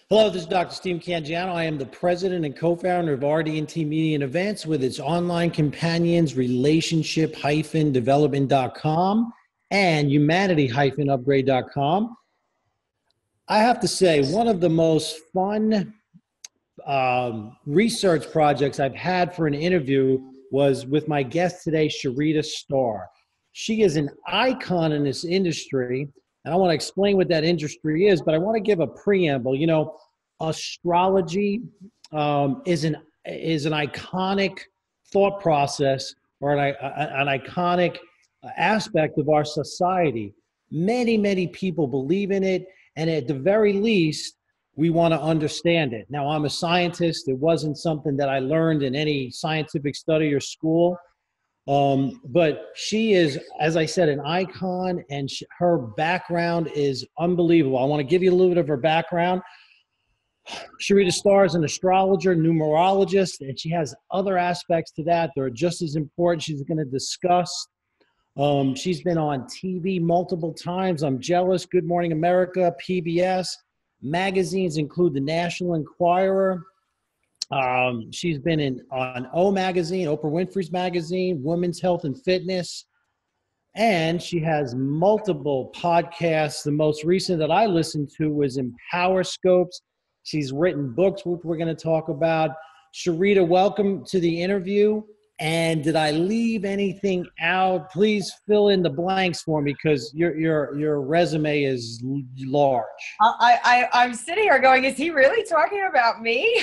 Hello, this is Dr. Steve Cangiano. I am the president and co-founder of RDT.Media and Events with its online companions, relationship-development.com and humanity-upgrade.com. I have to say, one of the most fun research projects I've had for an interview was with my guest today, Sharita Star. She is an icon in this industry, and I want to explain what that industry is, but I want to give a preamble. You know, astrology is an iconic thought process or an iconic aspect of our society. Many people believe in it, and at the very least, we want to understand it. Now, I'm a scientist. It wasn't something that I learned in any scientific study or school. But she is, as I said, an icon, and her background is unbelievable. I want to give you a little bit of her background. Sharita Star is an astrologer, numerologist, and she has other aspects to that that are just as important. She's going to discuss. She's been on TV multiple times. I'm jealous. Good Morning America, PBS. Magazines include the National Enquirer. She's been on O Magazine, Oprah Winfrey's magazine, Women's Health and Fitness, and she has multiple podcasts. The most recent that I listened to was Empower Scopes. She's written books, which we're going to talk about. Sharita, welcome to the interview. And did I leave anything out? Please fill in the blanks for me because your resume is large. I'm sitting here going, is he really talking about me?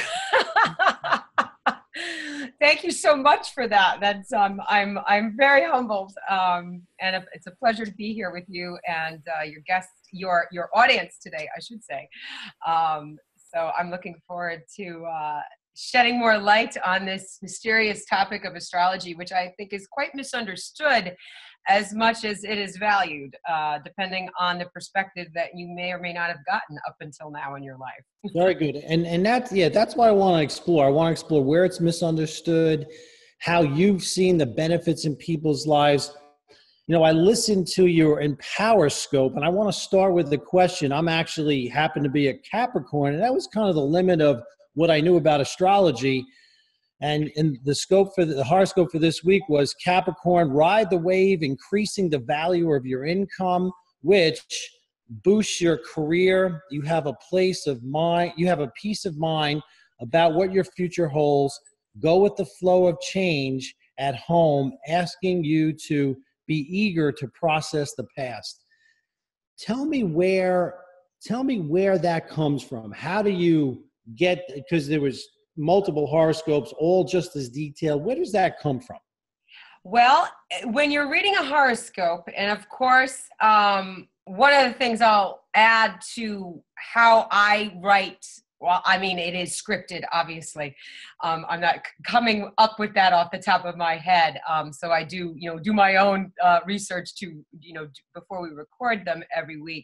Thank you so much for that. That's I'm very humbled, and it's a pleasure to be here with you and your guests, your audience today, I should say. So I'm looking forward to shedding more light on this mysterious topic of astrology, which I think is quite misunderstood as much as it is valued, depending on the perspective that you may or may not have gotten up until now in your life. Very good. And that's what I want to explore. I want to explore where it's misunderstood, how you've seen the benefits in people's lives. You know, I listened to your Empower Scope, and I want to start with the question. I'm actually happen to be a Capricorn, and that was kind of the limit of what I knew about astrology. And the scope for the horoscope for this week was Capricorn, ride the wave, increasing the value of your income, which boosts your career. You have a place of mind, you have a peace of mind about what your future holds. Go with the flow of change at home, asking you to be eager to process the past. Tell me where that comes from. How do you get, because there was multiple horoscopes, all just as detailed. Where does that come from? Well, when you're reading a horoscope, and of course, one of the things I'll add to how I write, well, I mean, it is scripted, obviously. I'm not coming up with that off the top of my head. So I do my own research to, before we record them every week.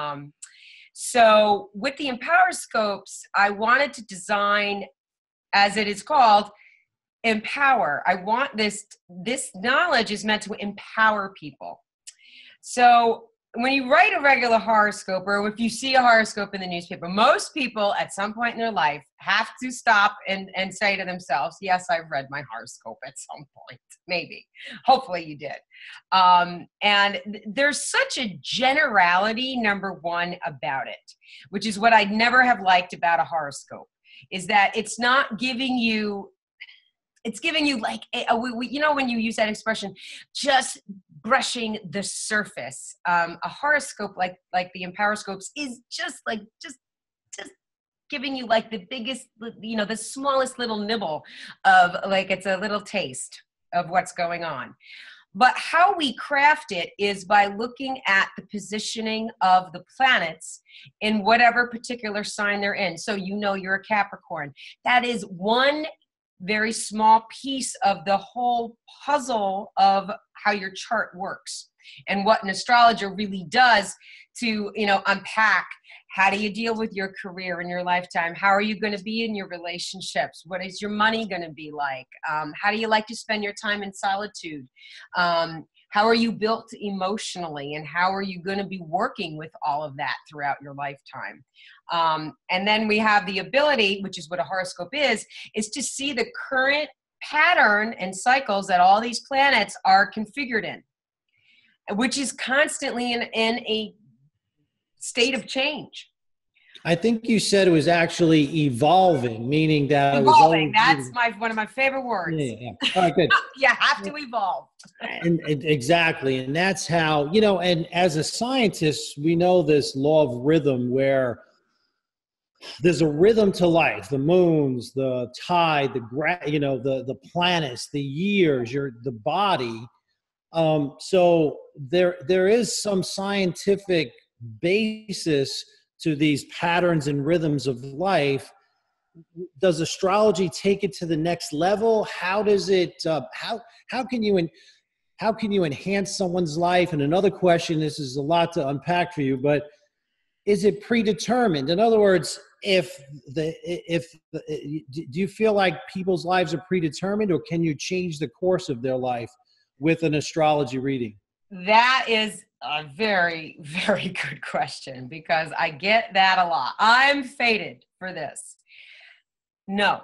So with the Empower Scopes, I wanted to design, as it is called, empower. I want this knowledge is meant to empower people. So when you write a regular horoscope, or if you see a horoscope in the newspaper, most people at some point in their life have to stop and say to themselves, yes, I've read my horoscope at some point, maybe. Hopefully you did. And there's such a generality, number one, about it, which is what I never have liked about a horoscope, is that it's not giving you, it's giving you like, when you use that expression, just brushing the surface. A horoscope like the Empower Scopes is just giving you like the biggest, the smallest little nibble of, like, it's a little taste of what's going on. But how we craft it is by looking at the positioning of the planets in whatever particular sign they're in. So you're a Capricorn. That is one very small piece of the whole puzzle of how your chart works and what an astrologer really does to, unpack. How do you deal with your career in your lifetime? How are you going to be in your relationships? What is your money going to be like? How do you like to spend your time in solitude? How How are you built emotionally? And how are you going to be working with all of that throughout your lifetime? And then we have the ability, which is what a horoscope is to see the current pattern and cycles that all these planets are configured in, which is constantly in a state of change. I think you said it was actually evolving, meaning that it was Evolving. always. That's one of my favorite words. Yeah. All right, good. You have to evolve. And exactly. And that's how, and as a scientist, we know this law of rhythm where there's a rhythm to life, the moons, the tide, the planets, the years, the body. So there is some scientific basis to these patterns and rhythms of life. Does astrology take it to the next level? How does it, how can you enhance someone's life? And another question, this is a lot to unpack for you, but is it predetermined? In other words, do you feel like people's lives are predetermined, or can you change the course of their life with an astrology reading? That is a very, very good question, because I get that a lot. I'm fated for this. No,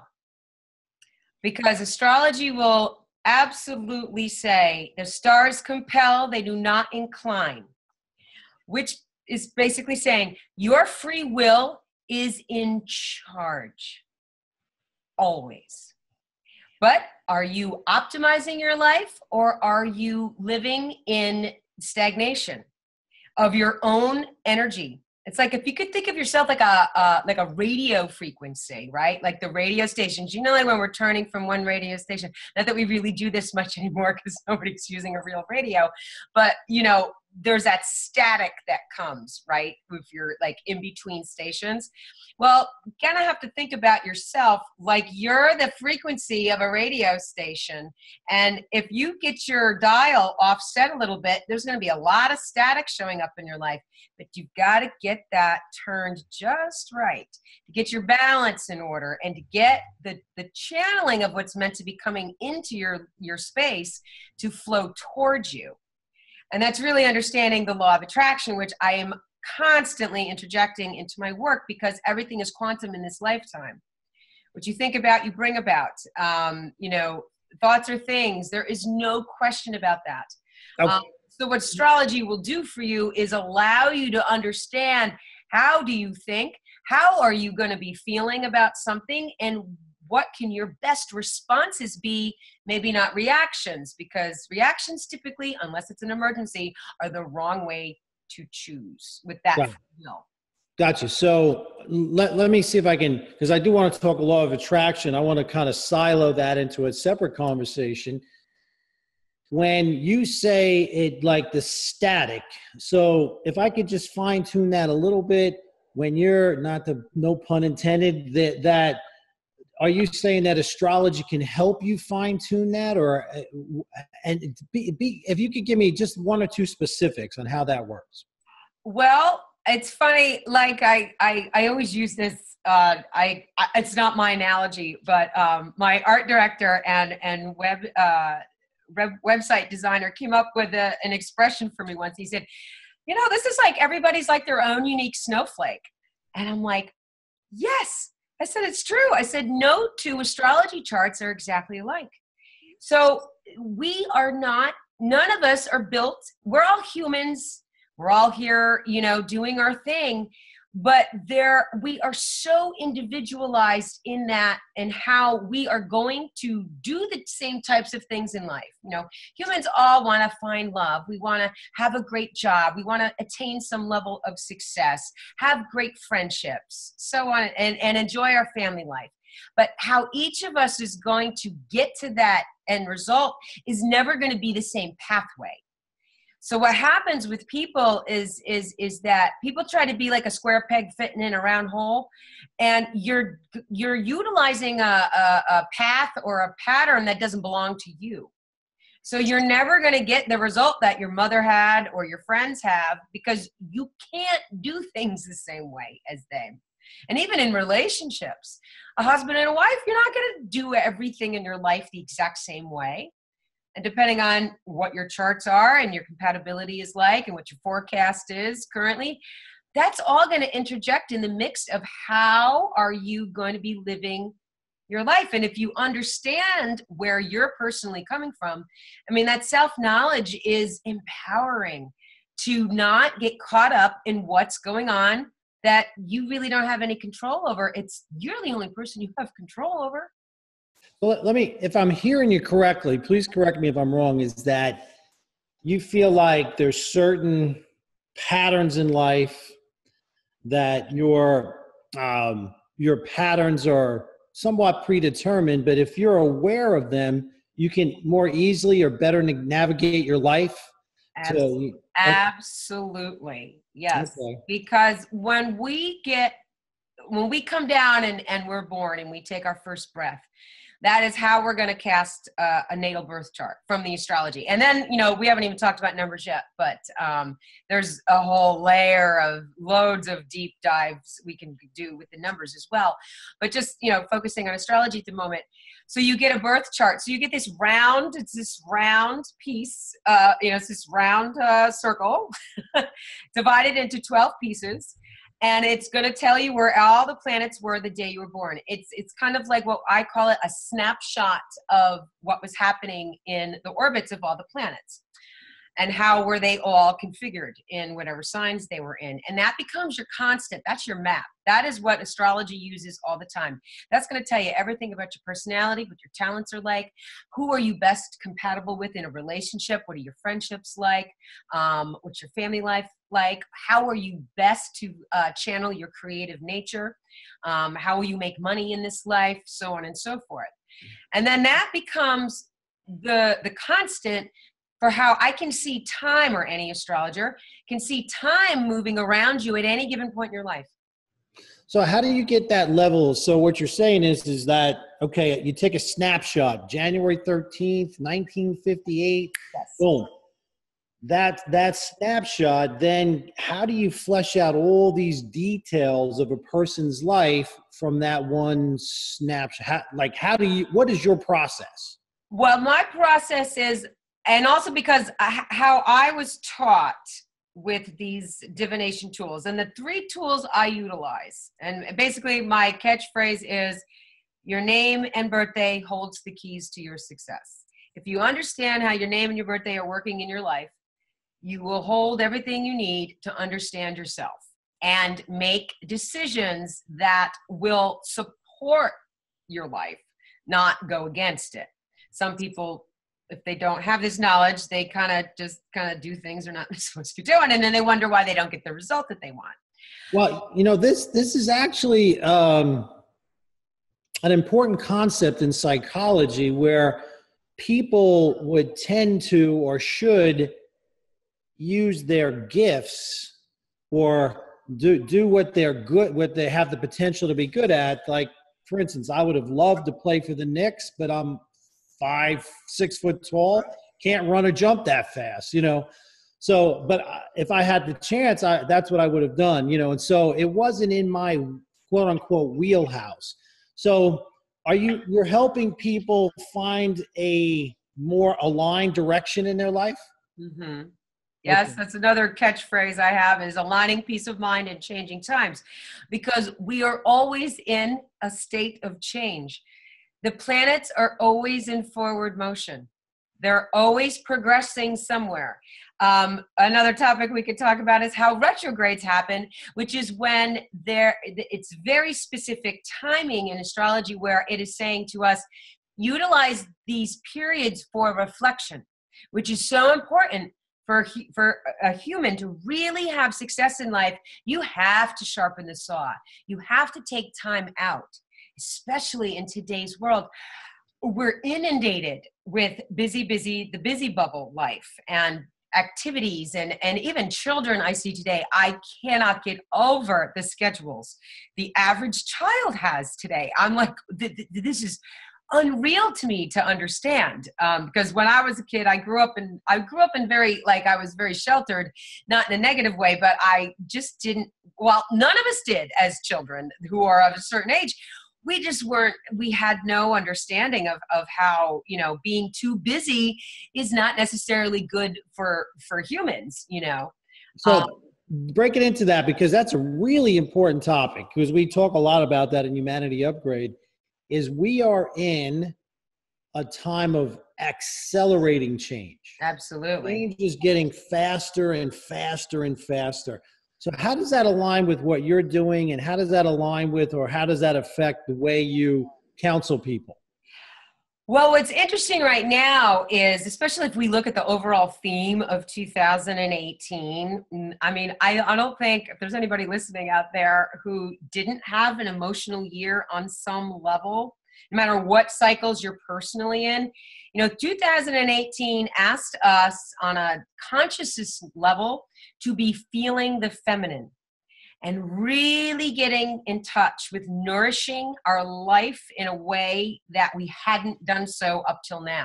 because astrology will absolutely say the stars compel, they do not incline, which is basically saying your free will is in charge always. But are you optimizing your life, or are you living in stagnation of your own energy? It's like, if you could think of yourself like a radio frequency, right? Like the radio stations, like when we're turning from one radio station, not that we really do this much anymore because nobody's using a real radio, but there's that static that comes, right? If you're like in between stations. Well, you kind of have to think about yourself like you're the frequency of a radio station. And if you get your dial offset a little bit, there's going to be a lot of static showing up in your life. But you've got to get that turned just right to get your balance in order and to get the channeling of what's meant to be coming into your space to flow towards you. And that's really understanding the law of attraction, which I am constantly interjecting into my work, because everything is quantum in this lifetime. What you think about, you bring about. Thoughts are things. There is no question about that. Okay. So what astrology will do for you is allow you to understand, how do you think? How are you going to be feeling about something? And what can your best responses be? Maybe not reactions, because reactions typically, unless it's an emergency, are the wrong way to choose with that feel. Gotcha. So let me see if I can, because I do want to talk a law of attraction. I want to kind of silo that into a separate conversation. When you say it like the static, so if I could just fine tune that a little bit, when you're no pun intended, that are you saying that astrology can help you fine tune that, if you could give me just one or two specifics on how that works? Well, it's funny. Like I always use this. It's not my analogy, but my art director and website designer came up with an expression for me once. He said, this is like everybody's like their own unique snowflake. And I'm like, yes. I said, it's true. I said, no two astrology charts are exactly alike. So none of us are built. We're all humans. We're all here, doing our thing. But we are so individualized in that and how we are going to do the same types of things in life. Humans all want to find love. We want to have a great job. We want to attain some level of success, have great friendships, so on, and enjoy our family life. But how each of us is going to get to that end result is never going to be the same pathway. So what happens with people is that people try to be like a square peg fitting in a round hole, and you're utilizing a path or a pattern that doesn't belong to you. So you're never going to get the result that your mother had or your friends have, because you can't do things the same way as them. And even in relationships, a husband and a wife, you're not going to do everything in your life the exact same way. And depending on what your charts are and your compatibility is like and what your forecast is currently, that's all going to interject in the mix of how are you going to be living your life. And if you understand where you're personally coming from, I mean, that self-knowledge is empowering to not get caught up in what's going on that you really don't have any control over. You're the only person you have control over. Well, let me, if I'm hearing you correctly, please correct me if I'm wrong, is that you feel like there's certain patterns in life that your patterns are somewhat predetermined, but if you're aware of them, you can more easily or better navigate your life. Absolutely. Yes. Okay. Because when we come down and we're born and we take our first breath, that is how we're going to cast a natal birth chart from the astrology. And then, we haven't even talked about numbers yet, but there's a whole layer of loads of deep dives we can do with the numbers as well. But just, focusing on astrology at the moment. So you get a birth chart. So you get this round, it's this round piece, it's this round circle divided into 12 pieces. And it's going to tell you where all the planets were the day you were born. It's kind of like what I call it, a snapshot of what was happening in the orbits of all the planets. And how were they all configured in whatever signs they were in. And that becomes your constant. That's your map. That is what astrology uses all the time. That's going to tell you everything about your personality, what your talents are like, who are you best compatible with in a relationship, what are your friendships like, what's your family life like, how are you best to channel your creative nature, how will you make money in this life, so on and so forth. And then that becomes the constant for how I can see time, or any astrologer can see time moving around you at any given point in your life. So how do you get that level? So what you're saying is that, okay, you take a snapshot, January 13th, 1958, yes. Boom. That snapshot, then how do you flesh out all these details of a person's life from that one snapshot? What is your process? Well, my process is, and also because how I was taught with these divination tools, and the 3 tools I utilize, and basically my catchphrase is, your name and birthday holds the keys to your success. If you understand how your name and your birthday are working in your life, you will hold everything you need to understand yourself and make decisions that will support your life, not go against it. Some people, if they don't have this knowledge, they kind of do things they're not supposed to be doing, and then they wonder why they don't get the result that they want. Well, this is actually an important concept in psychology, where people would tend to or should use their gifts or do what they have the potential to be good at. Like, for instance, I would have loved to play for the Knicks, but I'm 6 foot tall, can't run or jump that fast, So, but if I had the chance, that's what I would have done, and so it wasn't in my quote unquote wheelhouse. So you're helping people find a more aligned direction in their life? Mm-hmm. Yes, okay. That's another catchphrase I have, is aligning peace of mind and changing times, because we are always in a state of change. The planets are always in forward motion. They're always progressing somewhere. Another topic we could talk about is how retrogrades happen, which is when it's very specific timing in astrology, where it is saying to us, utilize these periods for reflection, which is so important. For a human to really have success in life, you have to sharpen the saw. You have to take time out, especially in today's world. We're inundated with the busy bubble life and activities, and even children I see today. I cannot get over the schedules the average child has today. I'm like, this is unreal to me to understand, because when I was a kid, I grew up in very, I was very sheltered, not in a negative way, but I just didn't, well, none of us did as children who are of a certain age. we just weren't, we had no understanding of how, you know, being too busy is not necessarily good for humans, you know. Um, So break it into that, because that's a really important topic, because we talk a lot about that in Humanity Upgrade, is we are in a time of accelerating change. Absolutely. Change is getting faster and faster and faster. So how does that align with what you're doing, and how does that align with, or how does that affect the way you counsel people? Well, what's interesting right now is, especially if we look at the overall theme of 2018, I mean, I don't think if there's anybody listening out there who didn't have an emotional year on some level, no matter what cycles you're personally in. You know, 2018 asked us on a consciousness level to be feeling the feminine and really getting in touch with nourishing our life in a way that we hadn't done so up till now.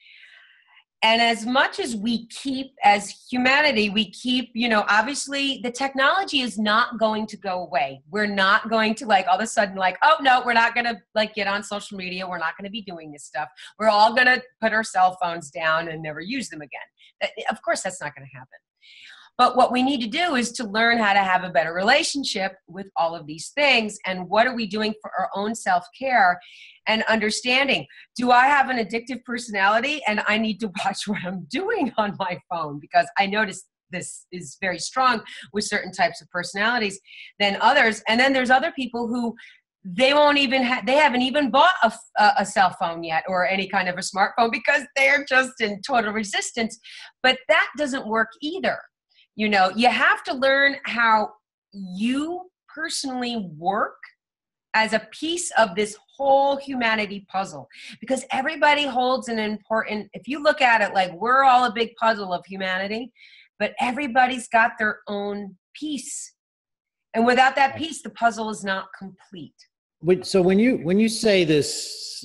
And as much as we keep, as humanity, we keep, you know, obviously the technology is not going to go away. We're not going to like all of a sudden like, oh no, we're not going to like get on social media. We're not going to be doing this stuff. We're all going to put our cell phones down and never use them again. Of course, that's not going to happen. But what we need to do is to learn how to have a better relationship with all of these things. And what are we doing for our own self-care and understanding? Do I have an addictive personality and I need to watch what I'm doing on my phone? Because I notice this is very strong with certain types of personalities than others. And then there's other people who they won't even they haven't even bought a cell phone yet or any kind of a smartphone because they're just in total resistance. But that doesn't work either. You know, you have to learn how you personally work as a piece of this whole humanity puzzle, because everybody holds an important, if you look at it like we're all a big puzzle of humanity, but everybody's got their own piece. And without that piece, the puzzle is not complete. So when you say this,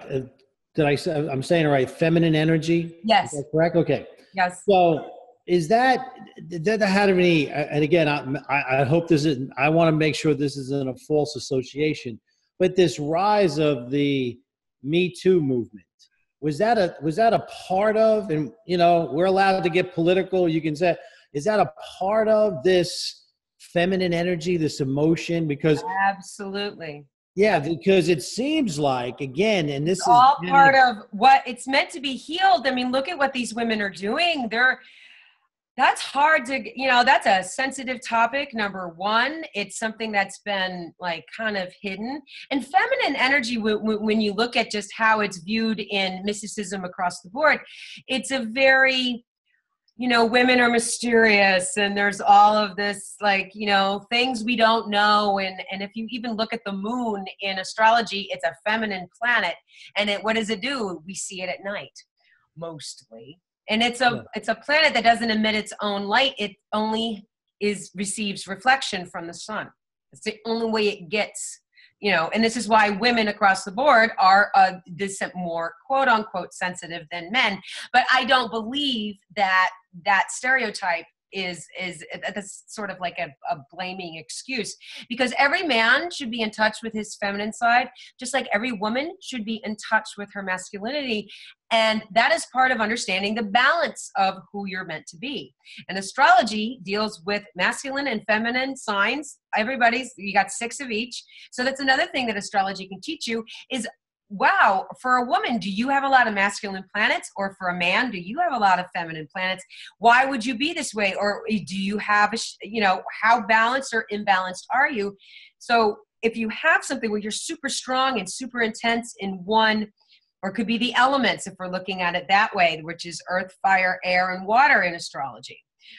I'm saying it right, feminine energy? Yes. Is that correct? Okay. Yes. So did that have any, and again, I hope this isn't, I want to make sure this isn't a false association, but this rise of the Me Too movement, was that a part of, and you know, we're allowed to get political, you can say, is that a part of this feminine energy, this emotion? Because absolutely. Yeah, because it seems like, again, and this it's is all part of what it's meant to be healed. I mean, look at what these women are doing. That's hard to, you know, that's a sensitive topic, number one. It's something that's been like kind of hidden. And feminine energy, when you look at just how it's viewed in mysticism across the board, it's a very, you know, women are mysterious and there's all of this, like, you know, things we don't know. And if you even look at the moon in astrology, it's a feminine planet. And what does it do? We see it at night, mostly. And it's a planet that doesn't emit its own light. It only receives reflection from the sun. It's the only way it gets, you know, and this is why women across the board are more quote unquote sensitive than men. But I don't believe that stereotype is that's sort of like a blaming excuse, because every man should be in touch with his feminine side, just like every woman should be in touch with her masculinity. And that is part of understanding the balance of who you're meant to be. And astrology deals with masculine and feminine signs. You got 6 of each. So that's another thing that astrology can teach you is, wow, for a woman, do you have a lot of masculine planets? Or for a man, do you have a lot of feminine planets? Why would you be this way? Or do you have, how balanced or imbalanced are you? So if you have something where you're super strong and super intense in one, or it could be the elements if we're looking at it that way, which is earth, fire, air, and water in astrology.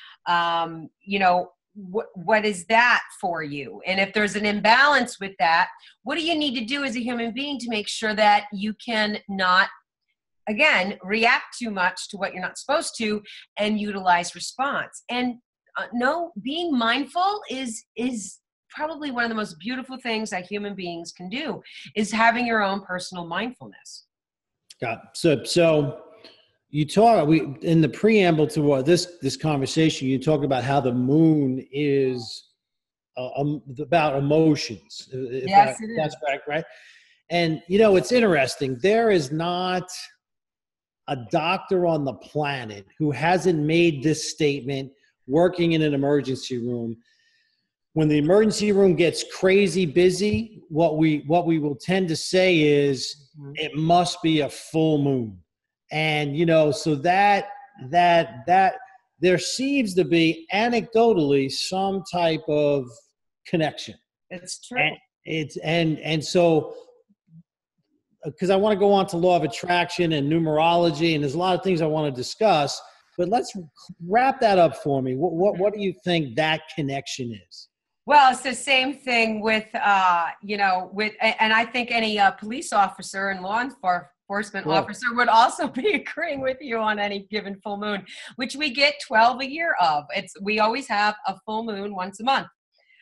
What is that for you? And if there's an imbalance with that, what do you need to do as a human being to make sure that you can not, again, react too much to what you're not supposed to and utilize response? And being mindful is probably one of the most beautiful things that human beings can do, is having your own personal mindfulness. So you in the preamble to this conversation, you talked about how the moon is about emotions. Yes, it That's is. correct, right? And you know, it's interesting. There is not a doctor on the planet who hasn't made this statement working in an emergency room. When the emergency room gets crazy busy, what we will tend to say is it must be a full moon. And you know, so that there seems to be anecdotally some type of connection. It's true. And so because I want to go on to law of attraction and numerology, and there's a lot of things I want to discuss, but let's wrap that up for me. What do you think that connection is? Well, it's the same thing with, you know, and I think any police officer and law enforcement officer would also be agreeing with you on any given full moon, which we get 12 a year of. We always have a full moon once a month.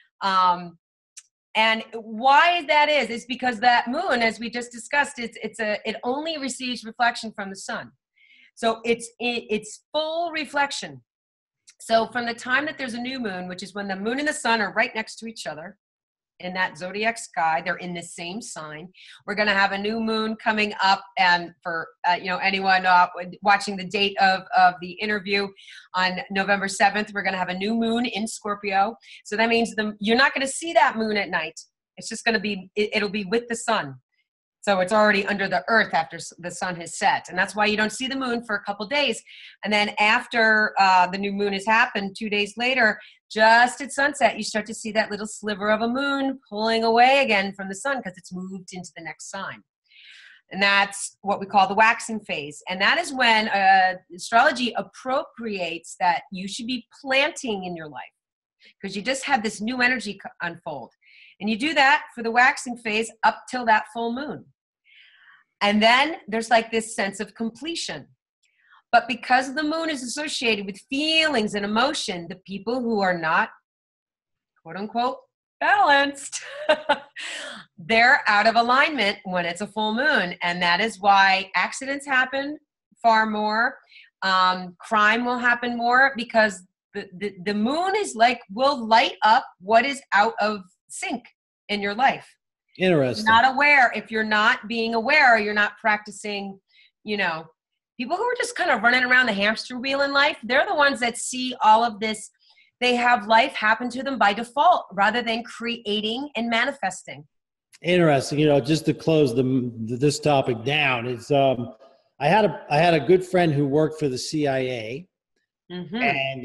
And why that is because that moon, as we just discussed, it only receives reflection from the sun. So it's full reflection. So from the time that there's a new moon, which is when the moon and the sun are right next to each other in that zodiac sky, they're in the same sign. We're going to have a new moon coming up, and for you know, anyone watching the date of the interview on November 7th, we're going to have a new moon in Scorpio. So that means you're not going to see that moon at night. It's just going to be, it'll be with the sun. So it's already under the earth after the sun has set. And that's why you don't see the moon for a couple days. And then after the new moon has happened, 2 days later, just at sunset, you start to see that little sliver of a moon pulling away again from the sun because it's moved into the next sign. And that's what we call the waxing phase. And that is when astrology appropriates that you should be planting in your life because you just have this new energy unfold. And you do that for the waxing phase up till that full moon. And then there's like this sense of completion. But because the moon is associated with feelings and emotion, the people who are not, quote unquote, balanced, they're out of alignment when it's a full moon. And that is why accidents happen far more. Crime will happen more because the moon is like, will light up what is out of sync in your life. Interesting. You're not aware. If you're not being aware, you're not practicing, you know, people who are just kind of running around the hamster wheel in life, they're the ones that see all of this. They have life happen to them by default rather than creating and manifesting. Interesting. You know, just to close this topic down, it's I had a good friend who worked for the CIA. And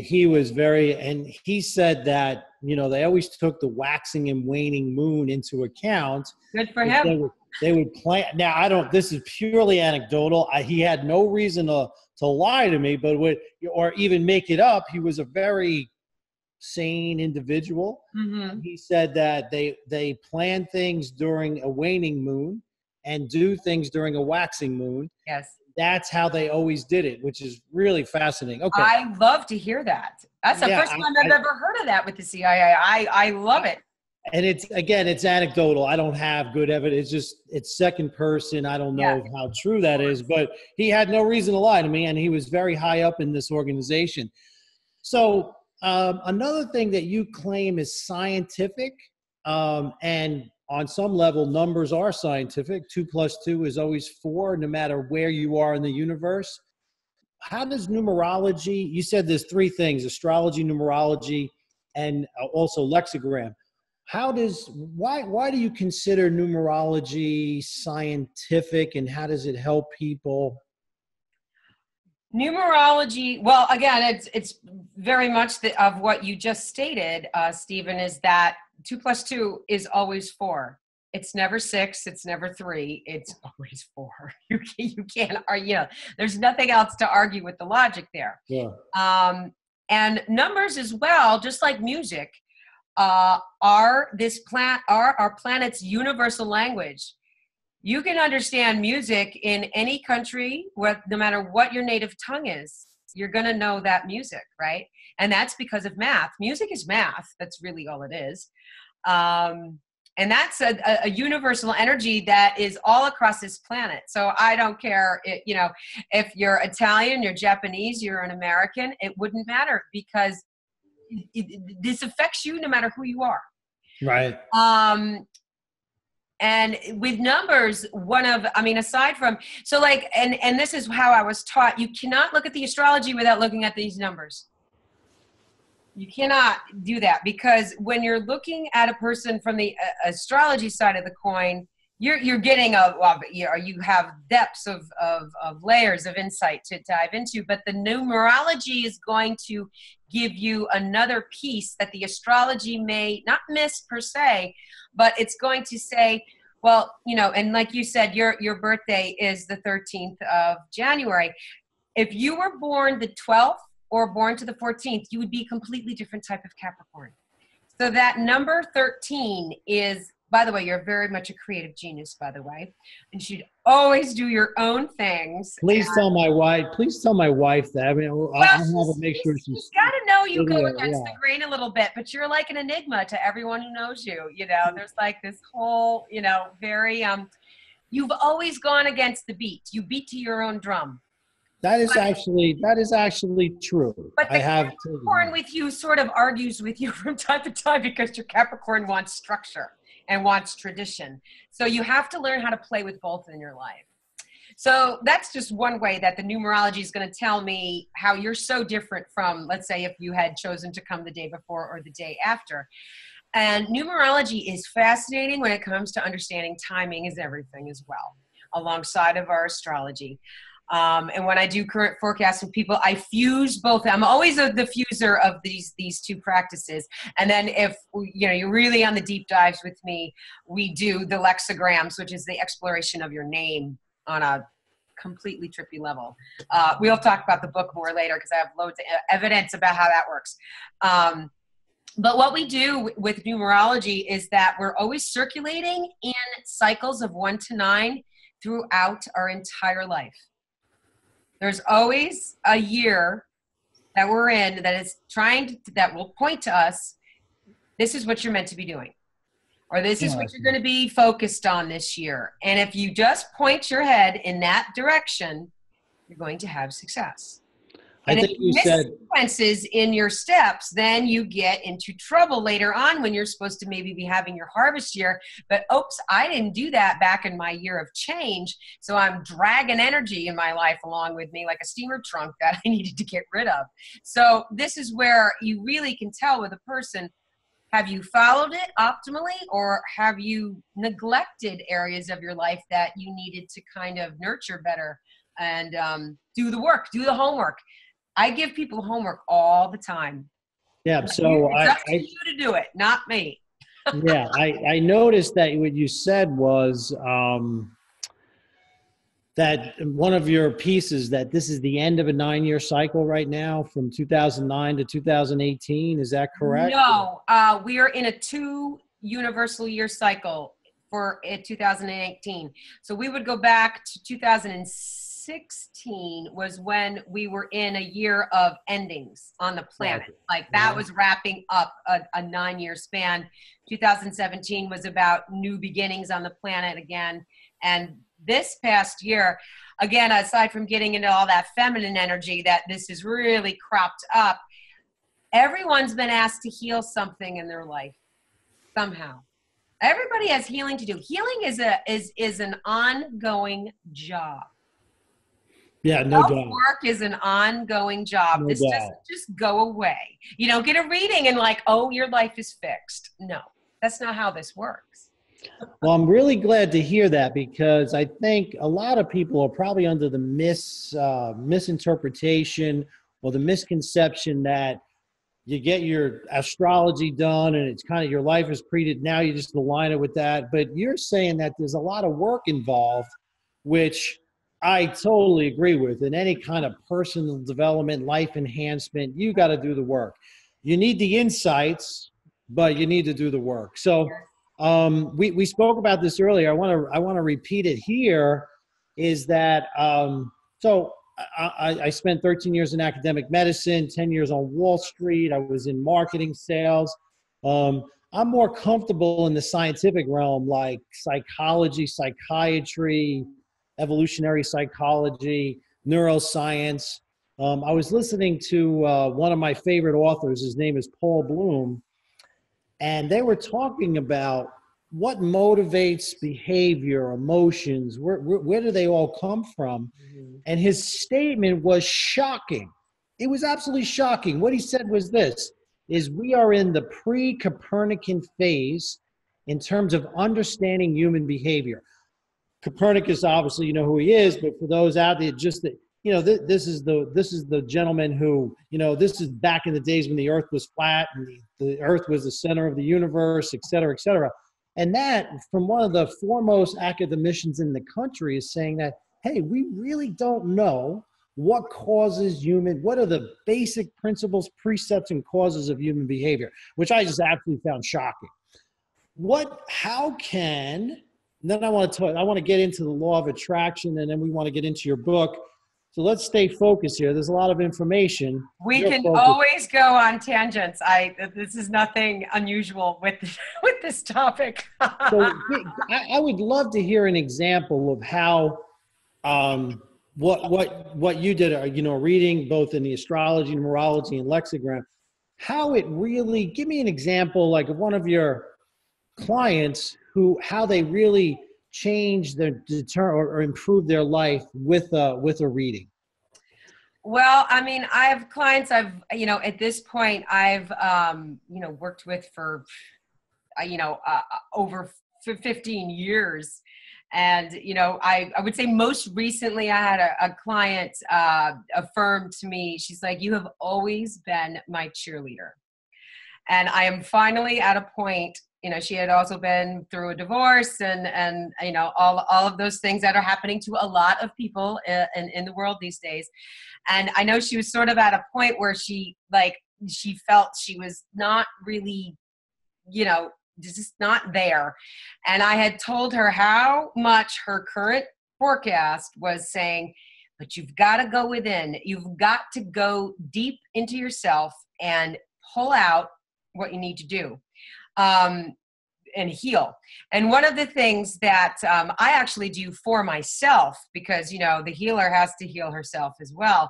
he said that, you know, they always took the waxing and waning moon into account. Good for him. They would plan. Now, this is purely anecdotal. He had no reason to lie to me, or even make it up. He was a very sane individual. He said that they plan things during a waning moon and do things during a waxing moon. Yes. That's how they always did it, which is really fascinating. Okay. I love to hear that. That's the first time I've ever heard of that with the CIA. I love it. And it's anecdotal. I don't have good evidence. It's second person. I don't know how true that is, but he had no reason to lie to me, and he was very high up in this organization. So another thing that you claim is scientific, and on some level, numbers are scientific. 2 + 2 is always 4, no matter where you are in the universe. How does numerology, you said there's 3 things, astrology, numerology, and also lexigram. Why do you consider numerology scientific, and how does it help people? Numerology, well, again, it's very much of what you just stated, Stephen, is that 2 + 2 is always 4. It's never 6. It's never 3. It's always 4. You can't argue. There's nothing else to argue with the logic there. Yeah. And numbers as well, just like music, are our planet's universal language. You can understand music in any country, no matter what your native tongue is. You're going to know that music, right? And that's because of math. Music is math. That's really all it is. And that's a universal energy that is all across this planet. So I don't care, if you're Italian, you're Japanese, you're an American, it wouldn't matter because this affects you no matter who you are. Right. And with numbers, aside from, so like, and this is how I was taught, you cannot look at the astrology without looking at these numbers. You cannot do that, because when you're looking at a person from the astrology side of the coin, you're getting you have depths of layers of insight to dive into, but the numerology is going to give you another piece that the astrology may not miss per se, but it's going to say, well, and like you said, your birthday is the 13th of January. If you were born the 12th or born to the 14th, you would be a completely different type of Capricorn. So that number 13 is, by the way, you're very much a creative genius, by the way, and you should always do your own things. Please tell my wife that. I mean, I have to make sure she's got to know you go against the grain a little bit, but you're like an enigma to everyone who knows you. There's like this whole, very, you've always gone against the beat. You beat to your own drum. That is actually true. But the Capricorn with you sort of argues with you from time to time, because your Capricorn wants structure and wants tradition. So you have to learn how to play with both in your life. So that's just one way that the numerology is going to tell me how you're so different from, let's say, if you had chosen to come the day before or the day after. And numerology is fascinating when it comes to understanding timing is everything as well, alongside of our astrology. And when I do current forecasting people, I fuse both. I'm always the fuser of these two practices. And then if you're really on the deep dives with me, we do the lexigrams, which is the exploration of your name on a completely trippy level. We'll talk about the book more later, because I have loads of evidence about how that works. But what we do with numerology is that we're always circulating in cycles of 1 to 9 throughout our entire life. There's always a year that we're in that will point to us, this is what you're meant to be doing, or this is what you're going to be focused on this year. And if you just point your head in that direction, you're going to have success. And if you miss sequences in your steps, then you get into trouble later on when you're supposed to maybe be having your harvest year. But oops, I didn't do that back in my year of change. So I'm dragging energy in my life along with me like a steamer trunk that I needed to get rid of. So this is where you really can tell with a person, have you followed it optimally, or have you neglected areas of your life that you needed to kind of nurture better and do the work, do the homework. I give people homework all the time. Yeah, so it's up to you to do it, not me. Yeah, I noticed that what you said was that one of your pieces, that this is the end of a 9-year cycle right now, from 2009 to 2018. Is that correct? No, we are in a 2 universal year cycle for 2018. So we would go back to 2016 was when we were in a year of endings on the planet. Like that was wrapping up a 9-year span. 2017 was about new beginnings on the planet again. And this past year, again, aside from getting into all that feminine energy that this is really cropped up, everyone's been asked to heal something in their life somehow. Everybody has healing to do. Healing is an ongoing job. Yeah, no doubt. Work is an ongoing job. This doesn't just go away. You don't get a reading and like, oh, your life is fixed. No, that's not how this works. Well, I'm really glad to hear that, because I think a lot of people are probably under the misinterpretation or the misconception that you get your astrology done and it's kind of your life is created. Now you just align it with that. But you're saying that there's a lot of work involved, which I totally agree with. In any kind of personal development, life enhancement, you got to do the work. You need the insights, but you need to do the work. So we spoke about this earlier. I want to repeat it here. Is that so? I spent 13 years in academic medicine, 10 years on Wall Street. I was in marketing, sales. I'm more comfortable in the scientific realm, like psychology, psychiatry, evolutionary psychology, neuroscience. I was listening to one of my favorite authors. His name is Paul Bloom. and they were talking about what motivates behavior, emotions, where do they all come from? Mhm. And his statement was shocking. It was absolutely shocking. What he said was this, is we are in the pre-Copernican phase in terms of understanding human behavior. Copernicus, obviously, you know who he is, but for those out there, just that, you know, this is the gentleman who, you know, this is back in the days when the Earth was flat and the Earth was the center of the universe, et cetera, et cetera. And that, from one of the foremost academicians in the country, is saying that, hey, we really don't know what causes human, what are the basic principles, precepts, and causes of human behavior, which I just absolutely found shocking. How can, then I want to get into the law of attraction, and then we want to get into your book. So let's stay focused here. There's a lot of information. We You're can focused. always go on tangents. This is nothing unusual with with this topic. So I would love to hear an example of how what you did, you know, reading both in the astrology, numerology, and lexigram, how it really, give me an example like of one of your clients who, how they really change their or improve their life with a reading. Well, I mean, I have clients at this point I've worked with for over 15 years. And, I would say most recently I had a client affirm to me, she's like, you have always been my cheerleader. And I am finally at a point, she had also been through a divorce and all of those things that are happening to a lot of people in the world these days. And I know she was sort of at a point where she felt she was not really, just not there. And I had told her how much her current forecast was saying, but you've got to go within. You've got to go deep into yourself and pull out what you need to do and heal. And one of the things that I actually do for myself, because, the healer has to heal herself as well.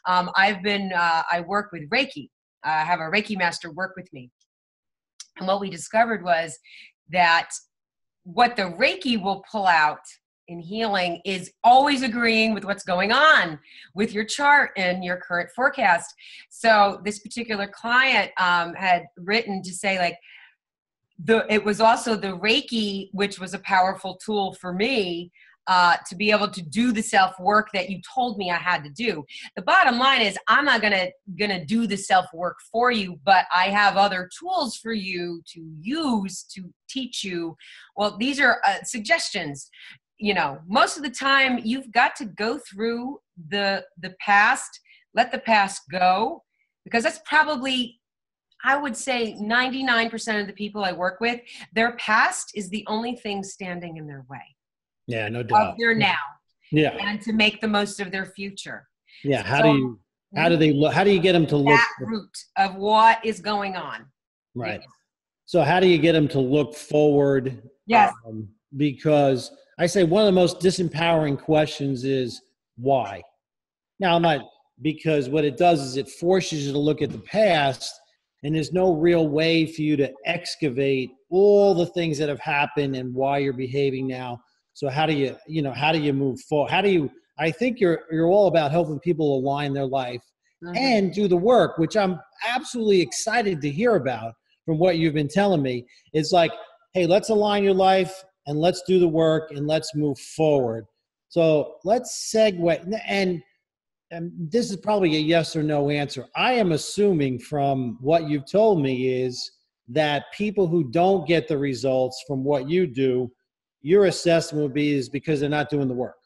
I work with Reiki. I have a Reiki master work with me. And what we discovered was that what the Reiki will pull out in healing is always agreeing with what's going on with your chart and your current forecast. So this particular client had written to say, like, it was also the Reiki, which was a powerful tool for me to be able to do the self-work that you told me I had to do. The bottom line is I'm not gonna do the self-work for you, but I have other tools for you to use to teach you. Well, these are suggestions. Most of the time you've got to go through the past, let the past go, because that's probably, I would say 99% of the people I work with, their past is the only thing standing in their way. Yeah, no doubt. Of their now. Yeah. And to make the most of their future. Yeah. How do you get them to look that root of what is going on? Right. So how do you get them to look forward? Yes. Because I say one of the most disempowering questions is why? Now, because what it does is it forces you to look at the past, and there's no real way for you to excavate all the things that have happened and why you're behaving now. So how do you move forward? I think you're all about helping people align their life and do the work, which I'm absolutely excited to hear about from what you've been telling me. It's like, hey, let's align your life and let's do the work and let's move forward. So let's segue, and this is probably a yes or no answer. I am assuming from what you've told me is that people who don't get the results from what you do, your assessment would be is because they're not doing the work.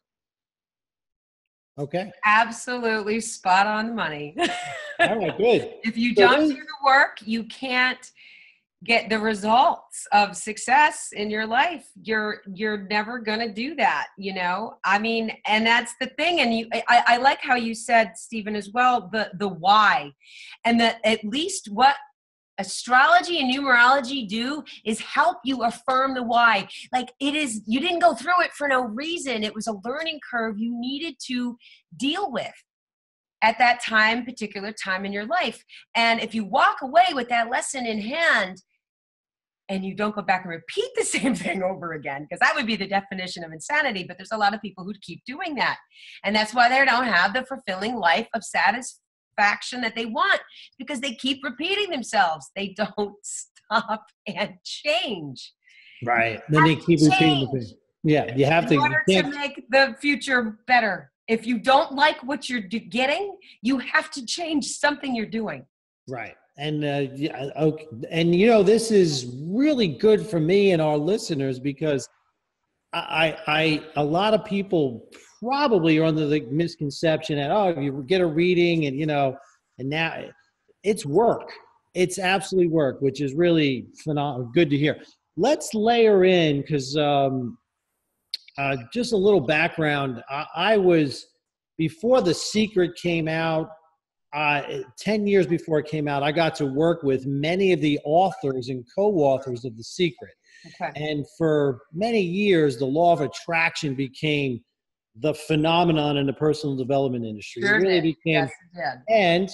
Okay. Absolutely spot on the money. All right, good. If you don't do the work, you can't get the results of success in your life. You're never going to do that, I mean, and that's the thing. And I like how you said, Stephen, as well, the why, and that at least what astrology and numerology do is help you affirm the why. Like, it is, you didn't go through it for no reason. It was a learning curve you needed to deal with at that particular time in your life. And if you walk away with that lesson in hand, and you don't go back and repeat the same thing over again, because that would be the definition of insanity. But there's a lot of people who keep doing that. And that's why they don't have the fulfilling life of satisfaction that they want, because they keep repeating themselves. They don't stop and change. Right. Then they keep repeating the thing. Yeah, you have to. In order to make the future better. If you don't like what you're getting, you have to change something you're doing. Right. And, okay. And, this is really good for me and our listeners, because a lot of people probably are under the misconception that, oh, you get a reading and, and now it's work. It's absolutely work, which is really phenomenal. Good to hear. Let's layer in, because just a little background. I was, before The Secret came out, 10 years before it came out, I got to work with many of the authors and co-authors of The Secret. Okay. And for many years, the law of attraction became the phenomenon in the personal development industry. Sure, it really became, yes, it did. And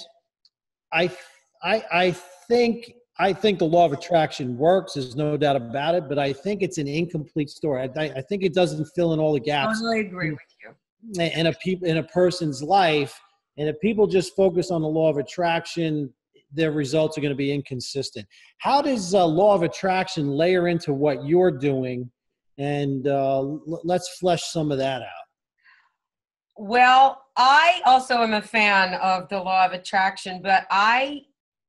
I think the law of attraction works. There's no doubt about it, but I think it's an incomplete story. I think it doesn't fill in all the gaps. I totally agree with you. In a person's life. And if people just focus on the law of attraction, their results are going to be inconsistent. How does law of attraction layer into what you're doing? And let's flesh some of that out. Well, I also am a fan of the law of attraction, but I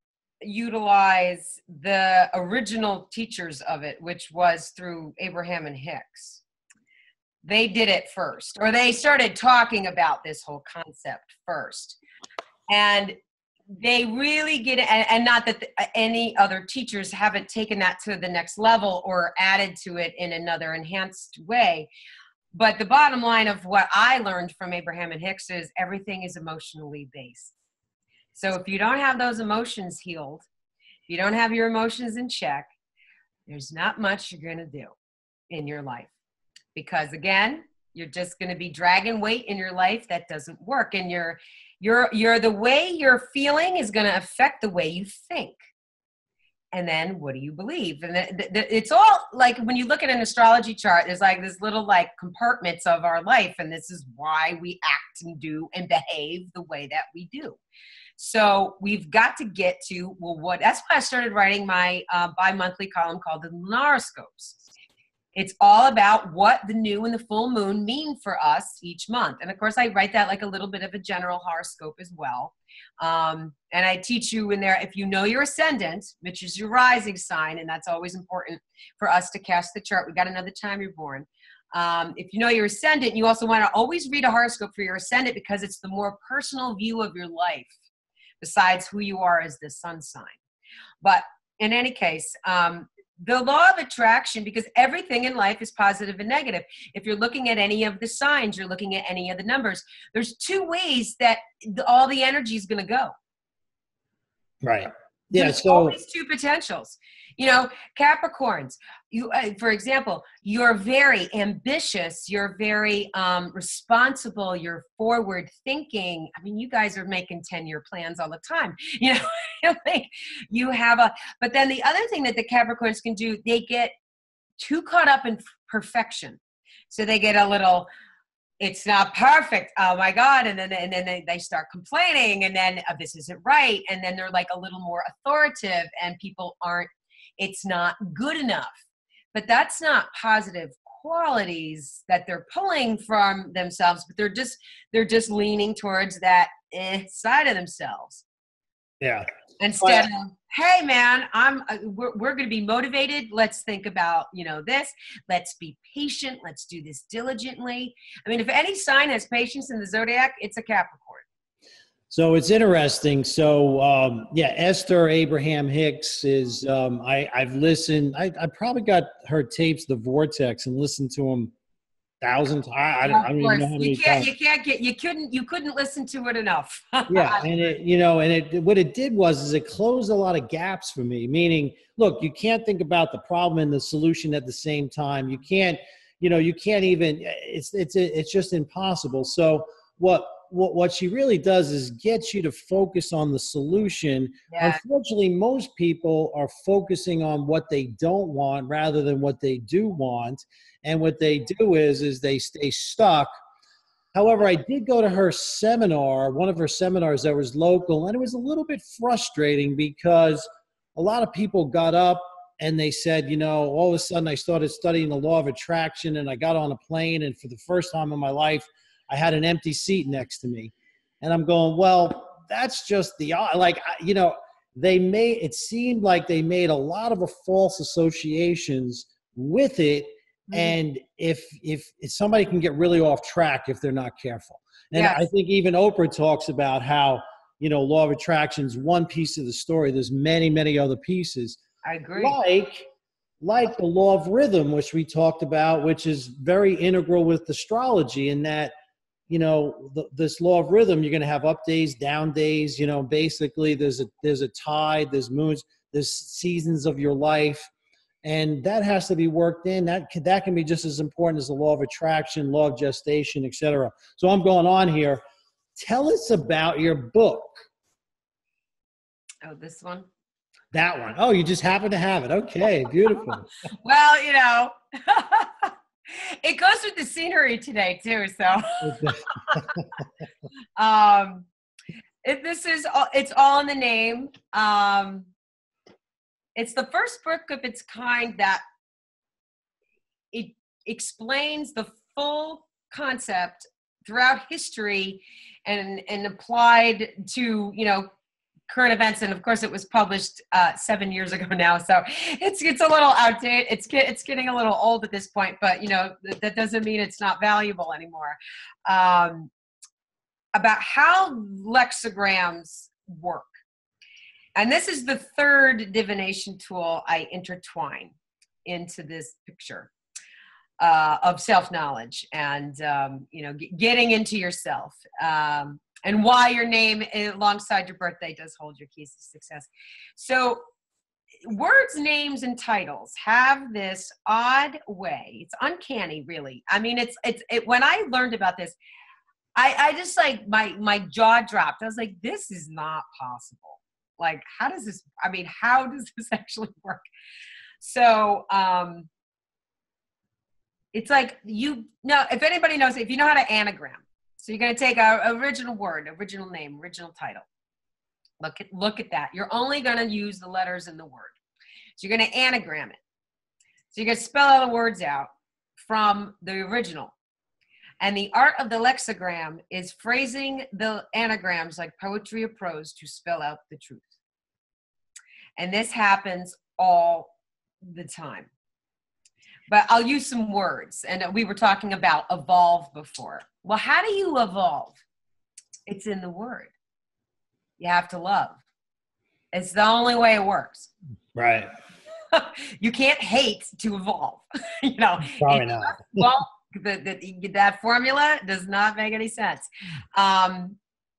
utilize the original teachers of it, which was through Abraham and Hicks. They did it first, or they started talking about this whole concept first. And they really get it, and not that any other teachers haven't taken that to the next level or added to it in another enhanced way. But the bottom line of what I learned from Abraham and Hicks is everything is emotionally based. So if you don't have those emotions healed, if you don't have your emotions in check, there's not much you're going to do in your life. Because again, you're just going to be dragging weight in your life that doesn't work. And the way you're feeling is going to affect the way you think. And then what do you believe? And it's all like, when you look at an astrology chart, there's like this little like compartments of our life. And this is why we act and do and behave the way that we do. So we've got to get to, that's why I started writing my bi-monthly column called the Horoscopes. It's all about what the new and the full moon mean for us each month. And of course, I write that like a little bit of a general horoscope as well. And I teach you in there, if you know your ascendant, which is your rising sign, and that's always important for us to cast the chart. We got another time you're born. If you know your ascendant, you also want to always read a horoscope for your ascendant, because it's the more personal view of your life, besides who you are as the sun sign. But in any case, the law of attraction, because everything in life is positive and negative. If you're looking at any of the signs, you're looking at any of the numbers, there's two ways that all the energy is going to go. Right. Yeah. There's So always two potentials. Capricorns, for example, you're very ambitious, you're very responsible, you're forward thinking. I mean, you guys are making 10-year plans all the time. Like you have but then the other thing that the Capricorns can do, they get too caught up in perfection. So they get a little, it's not perfect. Oh my God. And then they start complaining, and then this isn't right. And then they're like a little more authoritative, and people it's not good enough. But that's not positive qualities that they're pulling from themselves, but they're just leaning towards that side of themselves. Yeah. Instead of, hey man, we're going to be motivated. Let's think about, this. Let's be patient. Let's do this diligently. I mean, if any sign has patience in the zodiac, it's a Capricorn. So it's interesting. So Esther Abraham Hicks is, I've listened, I probably got her tapes, The Vortex, and listened to them thousands. I don't even know how many times. You couldn't listen to it enough. Yeah. And what it did was it closed a lot of gaps for me, meaning, look, you can't think about the problem and the solution at the same time. You can't even, it's just impossible. So what what she really does is get you to focus on the solution. Yeah. Unfortunately, most people are focusing on what they don't want rather than what they do want. And what they do is they stay stuck. However, I did go to her seminar, one of her seminars that was local, and it was a little bit frustrating because a lot of people got up and they said, all of a sudden I started studying the law of attraction and I got on a plane, and for the first time in my life, I had an empty seat next to me. And I'm going, well, that's just it seemed like they made a lot of false associations with it. And if somebody can get really off track if they're not careful. And Yes. I think even Oprah talks about how, law of attraction is one piece of the story. There's many, many other pieces. I agree. Like the law of rhythm, which we talked about, which is very integral with astrology, in that, this law of rhythm, you're going to have up days, down days, basically there's a tide, there's moons, there's seasons of your life. And that has to be worked in. That can be just as important as the law of attraction, law of gestation, etc. So I'm going on here. Tell us about your book. Oh, this one? That one. Oh, you just happen to have it. Okay, beautiful. Well, it goes with the scenery today too. So it's all in the name. It's the first book of its kind that it explains the full concept throughout history and applied to, current events. And of course it was published 7 years ago now. So it's a little outdated. It's getting a little old at this point, but that doesn't mean it's not valuable anymore. About how lexigrams work. And this is the third divination tool I intertwine into this picture of self-knowledge and, getting into yourself and why your name alongside your birthday does hold your keys to success. So words, names, and titles have this odd way. It's uncanny, really. I mean, when I learned about this, I just my jaw dropped. I was like, this is not possible. Like, how does this actually work? So, it's like, if anybody knows, if you know how to anagram, so you're going to take a original word, original name, original title. Look at that. You're only going to use the letters in the word. So you're going to anagram it. So you're going to spell all the words out from the original. And the art of the lexigram is phrasing the anagrams like poetry or prose to spell out the truth. And this happens all the time. But I'll use some words. And we were talking about evolve before. Well, how do you evolve? It's in the word. You have to love. It's the only way it works. Right. You can't hate to evolve. Probably not. Well, that formula does not make any sense. Our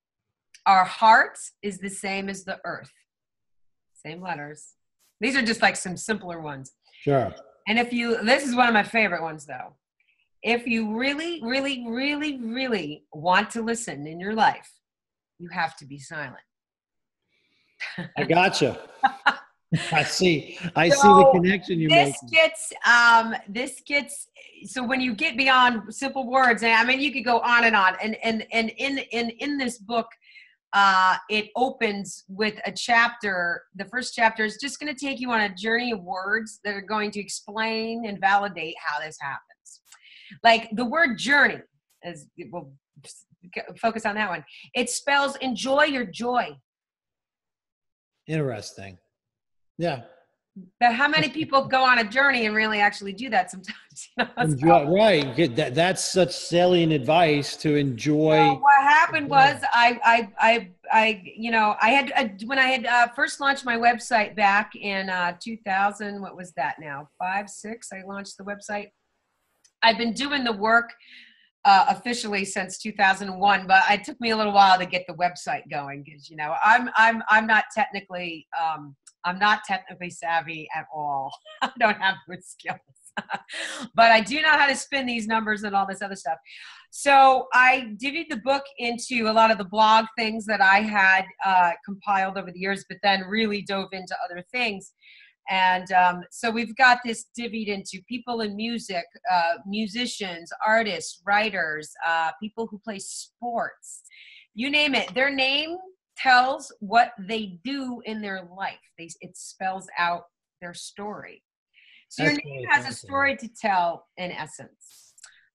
heart is the same as the earth. Same letters. These are just like some simpler ones. Sure. And this is one of my favorite ones though. If you really, really, really, really want to listen in your life, you have to be silent. I gotcha. I see the connection you make. This gets, so when you get beyond simple words, and I mean, you could go on and on. And in this book, it opens with a chapter. The first chapter is just going to take you on a journey of words that are going to explain and validate how this happens. Like the word journey, as we'll focus on that one. It spells enjoy your joy. Interesting. Yeah. But how many people go on a journey and really actually do that sometimes? Right. That's such salient advice to enjoy. So what happened was I when I had first launched my website back in 2000, what was that now? 5, 6, I launched the website. I've been doing the work officially since 2001, but it took me a little while to get the website going because I'm not technically savvy at all. I don't have good skills, but I do know how to spin these numbers and all this other stuff. So I divvied the book into a lot of the blog things that I had compiled over the years, but then really dove into other things. And so we've got this divvied into people in music, musicians, artists, writers, people who play sports, you name it. Their name tells what they do in their life. It spells out their story. So your name has a story to tell, in essence.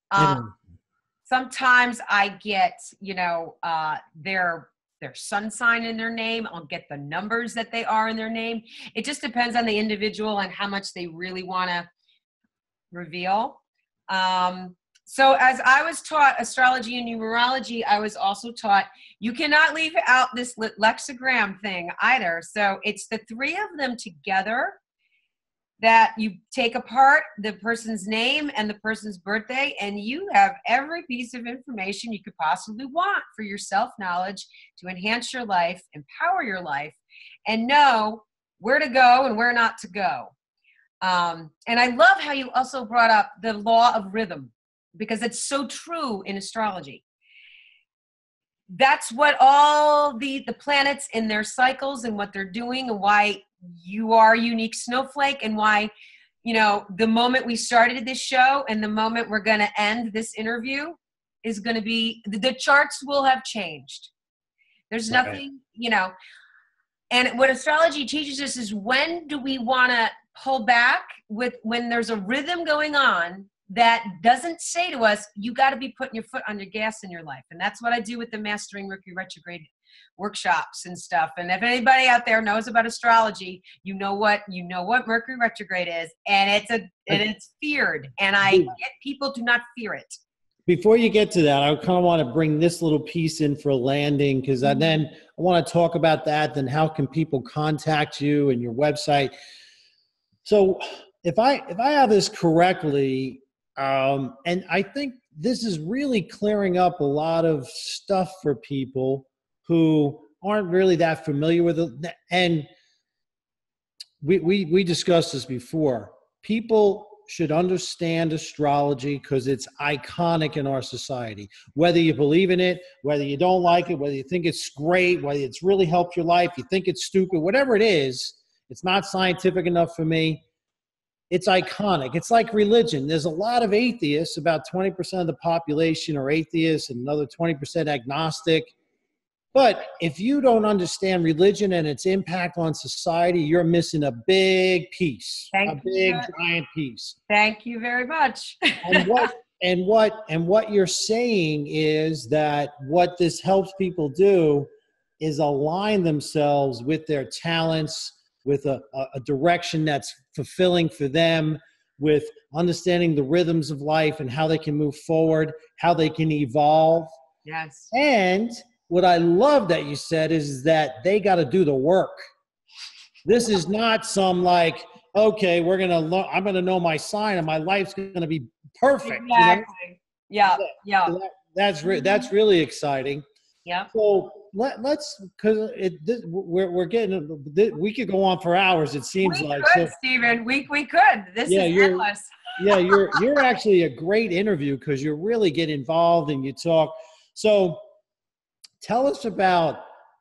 Sometimes I get, their sun sign in their name. I'll get the numbers that they are in their name. It just depends on the individual and how much they really want to reveal. So as I was taught astrology and numerology, I was also taught you cannot leave out this lexigram thing either. So it's the three of them together that you take apart the person's name and the person's birthday, and you have every piece of information you could possibly want for your self-knowledge to enhance your life, empower your life, and know where to go and where not to go. And I love how you also brought up the law of rhythm, because it's so true in astrology. That's what all the planets in their cycles and what they're doing, and why you are a unique snowflake, and why, the moment we started this show and the moment we're going to end this interview is going to be, the charts will have changed. There's nothing, and what astrology teaches us is, when do we want to pull back when there's a rhythm going on that doesn't say to us, you got to be putting your foot on your gas in your life. And that's what I do with the Mastering Mercury Retrograde workshops and stuff. And if anybody out there knows about astrology, you know what Mercury Retrograde is, and it's feared. And I get people do not fear it. Before you get to that, I kind of want to bring this little piece in for a landing, because then I want to talk about that. Then how can people contact you and your website? So if I have this correctly, and I think this is really clearing up a lot of stuff for people who aren't really that familiar with it. And we discussed this before. People should understand astrology because it's iconic in our society. Whether you believe in it, whether you don't like it, whether you think it's great, whether it's really helped your life, you think it's stupid, whatever it is, it's not scientific enough for me. It's iconic. It's like religion. There's a lot of atheists. About 20% of the population are atheists, and another 20% agnostic. But if you don't understand religion and its impact on society, you're missing a big piece, giant piece. Thank you very much. And what you're saying is that what this helps people do is align themselves with their talents, with a direction that's fulfilling for them, with understanding the rhythms of life and how they can move forward, how they can evolve. Yes. And what I love that you said is that they got to do the work. This is not some like, okay, I'm going to know my sign and my life's going to be perfect. Exactly. Yeah. That's really exciting. Yeah. So let's, because we're getting, we could go on for hours. It seems we like. Could, Stephen. We could. This is endless. Yeah, you're actually a great interview because you really get involved and you talk. So tell us about,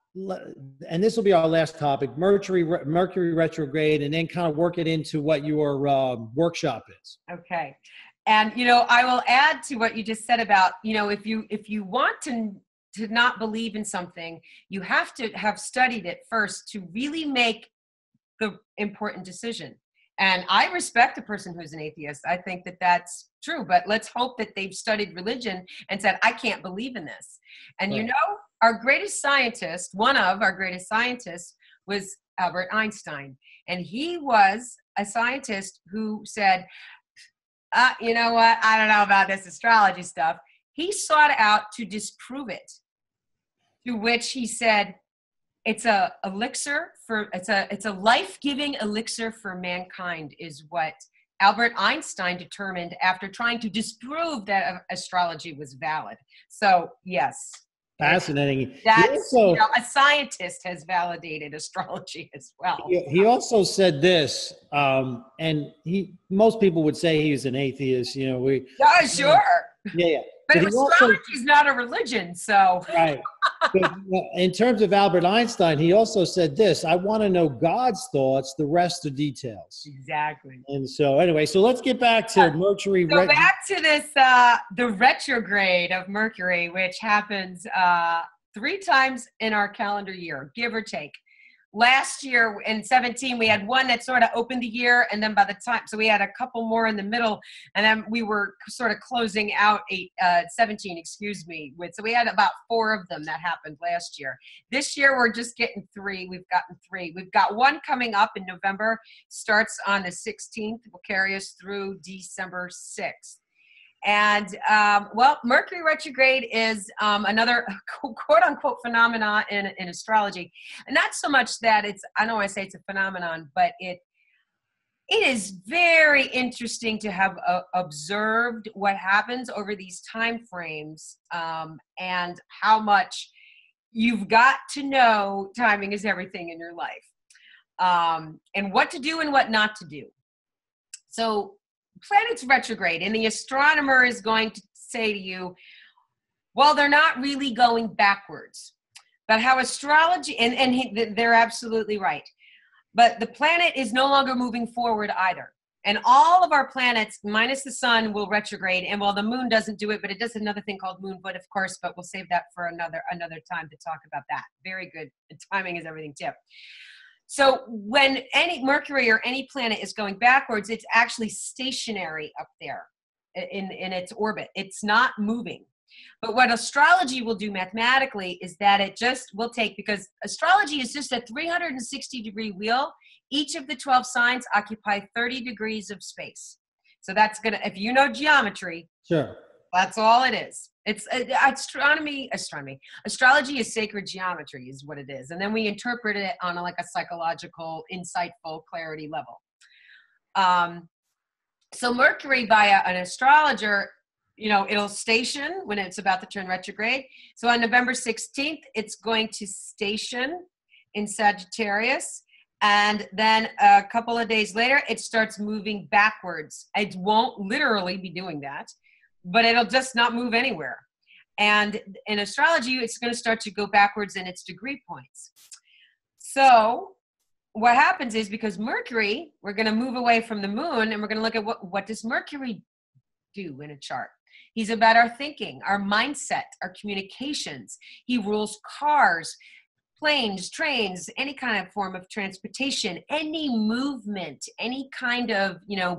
and this will be our last topic, Mercury retrograde, and then kind of work it into what your workshop is. Okay. And, I will add to what you just said about, if you want to not believe in something, you have to have studied it first to really make the important decision. And I respect a person who's an atheist. I think that that's true, but let's hope that they've studied religion and said, I can't believe in this. And right. Our greatest scientist, one of our greatest scientists, was Albert Einstein. And he was a scientist who said, you know what? I don't know about this astrology stuff. He sought out to disprove it, to which he said, it's a life-giving elixir for mankind, is what Albert Einstein determined after trying to disprove that astrology was valid. So yes. Fascinating. That's, a scientist has validated astrology as well. He also said this, and most people would say he's an atheist. Sure. Yeah. But he also, astrology is not a religion, so. right. But in terms of Albert Einstein, he also said this: I want to know God's thoughts, the rest are details. Exactly. And so anyway, so let's get back to Mercury. Go back to this, the retrograde of Mercury, which happens 3 times in our calendar year, give or take. Last year in 17, we had one that sort of opened the year, and then by the time, so we had a couple more in the middle, and then we were sort of closing out 17, excuse me, so we had about 4 of them that happened last year. This year, we're just getting 3. We've gotten 3. We've got one coming up in November, starts on the 16th, will carry us through December 6th. And, well, Mercury retrograde is another quote-unquote phenomenon in astrology. And not so much that I don't want to say it's a phenomenon, but it is very interesting to have observed what happens over these time frames, and how much you've got to know timing is everything in your life, and what to do and what not to do. So planets retrograde, and the astronomer is going to say to you, well, they're not really going backwards, but how astrology, they're absolutely right, but the planet is no longer moving forward either. And all of our planets, minus the sun, will retrograde. And while the moon doesn't do it, but it does another thing called moonfoot, of course, but we'll save that for another time to talk about that. Very good. The timing is everything too. So when any Mercury or any planet is going backwards, it's actually stationary up there in its orbit. It's not moving. But what astrology will do mathematically is that it just will take, because astrology is just a 360-degree wheel. Each of the 12 signs occupy 30 degrees of space. So that's going to, if you know geometry, sure, that's all it is. It's astrology is sacred geometry is what it is. And then we interpret it on like a psychological, insightful clarity level. So Mercury via an astrologer, it'll station when it's about to turn retrograde. So on November 16th, it's going to station in Sagittarius. And then a couple of days later, it starts moving backwards. It won't literally be doing that, but it'll just not move anywhere. And in astrology, it's going to start to go backwards in its degree points. So what happens is, because Mercury, we're going to move away from the moon, and we're going to look at what does Mercury do in a chart. He's about our thinking, our mindset, our communications. He rules cars, planes, trains, any kind of form of transportation, any movement, any kind of,